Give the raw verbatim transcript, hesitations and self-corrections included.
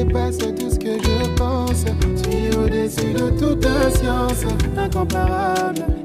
dépasse tout ce que je pense. Tu es au-dessus de toute science, incomparable.